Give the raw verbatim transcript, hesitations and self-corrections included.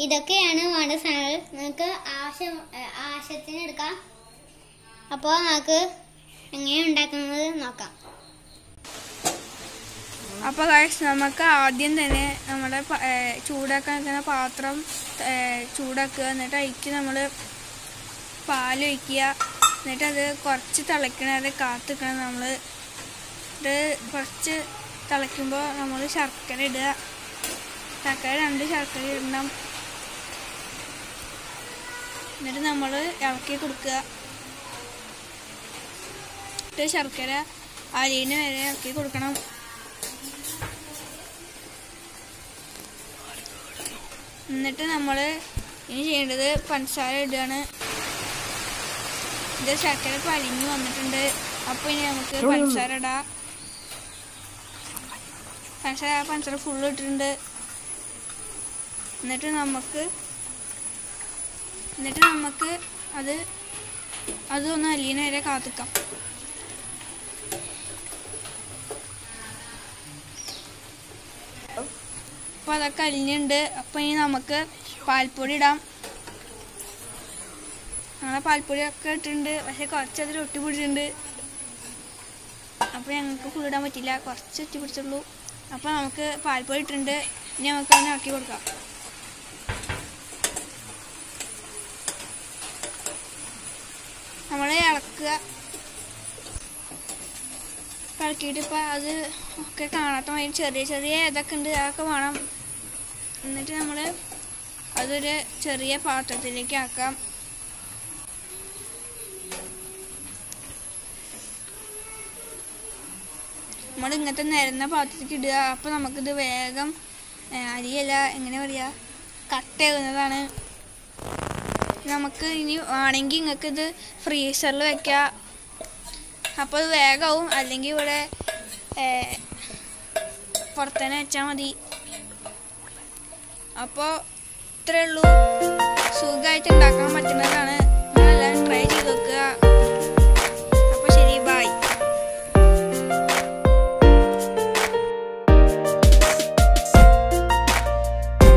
ഇതൊക്കെയാണ് വേണ്ട സാധനങ്ങൾ. നിങ്ങൾക്ക് ആവശ്യം ആവശ്യത്തിന് എടുക്കാം. അപ്പോൾ നമുക്ക് എങ്ങനെയാണ് ഉണ്ടാക്കുന്നത് നോക്കാം. അപ്പോൾ ഗൈസ്, നമുക്ക് ആദ്യം തന്നെ നമ്മുടെ ചൂടാക്കാൻ വെക്കുന്ന പാത്രം ചൂടാക്കുക. എന്നിട്ട് അതിലേക്ക് നമ്മൾ പാലൊഴിക്കുക. എന്നിട്ട് അത് കുറച്ച് തിളയ്ക്കണത് കാത്ത് നിൽക്കണം. നമ്മൾ ഇത് കുറച്ച് തിളയ്ക്കുമ്പോൾ നമ്മൾ ശർക്കര ഇടുക. ശർക്കര രണ്ട് ശർക്കര ഇടണം. എന്നിട്ട് നമ്മൾ ഇളക്കി കൊടുക്കുക. എന്നിട്ട് ശർക്കര അലിന് വരെ ഇളക്കി കൊടുക്കണം. എന്നിട്ട് നമ്മൾ ഇനി ചെയ്യേണ്ടത് പഞ്ചസാര ഇടുകയാണ്. ഇത് ശർക്കര ഇപ്പോൾ അലിഞ്ഞ് വന്നിട്ടുണ്ട്. അപ്പോൾ ഇനി നമുക്ക് പഞ്ചസാര ഇടാം. പഞ്ചസാര പഞ്ചസാര ഫുള്ള് ഇട്ടിട്ടുണ്ട്. എന്നിട്ട് നമുക്ക് എന്നിട്ട് നമുക്ക് അത് അതൊന്ന് അലിയണ വരെ കാത്തിക്കാം. അപ്പോൾ അതൊക്കെ അലിഞ്ഞുണ്ട്. അപ്പോൾ ഇനി നമുക്ക് പാൽപ്പൊടി ഇടാം. ഞങ്ങളെ പാൽപ്പൊടിയൊക്കെ ഇട്ടിട്ടുണ്ട്. പക്ഷെ കുറച്ച് അതിൽ ഒട്ടി പിടിച്ചിട്ടുണ്ട്. അപ്പോൾ ഞങ്ങൾക്ക് ഫുൾ ഇടാൻ പറ്റില്ല, കുറച്ച് ഒട്ടി പിടിച്ചുള്ളൂ. അപ്പോൾ നമുക്ക് പാൽപ്പൊടി ഇട്ടിട്ടുണ്ട്. ഇനി നമുക്ക് അതിനെ ഇളക്കി കൊടുക്കാം. നമ്മൾ ഇളക്കുക. ഇളക്കിയിട്ട് ഇപ്പോൾ അത് ഒക്കെ കാണാത്ത മാതിരി ചെറിയ ചെറിയ ഇതൊക്കെ ഉണ്ട്, അതൊക്കെ വേണം. എന്നിട്ട് നമ്മൾ അതൊരു ചെറിയ പാത്രത്തിലേക്ക് ആക്കാം. നമ്മൾ ഇങ്ങനത്തെ നിരന്ന പാത്രത്തിലേക്ക് ഇടുക. അപ്പോൾ നമുക്കിത് വേഗം അരിയല്ല എങ്ങനെ പറയുക കട്ട് ചെയ്യുന്നതാണ്. നമുക്ക് ഇനി ആണെങ്കിൽ നിങ്ങൾക്ക് ഇത് ഫ്രീസറിൽ വെക്കാം. അപ്പോൾ അത് വേഗമാവും. അല്ലെങ്കിൽ ഇവിടെ പുറത്തന്നെ വെച്ചാൽ മതി. അപ്പോൾ ഇത്രയേ ഉള്ളൂ. സുഖമായിട്ട് ഉണ്ടാക്കാൻ പറ്റുന്നതാണ്.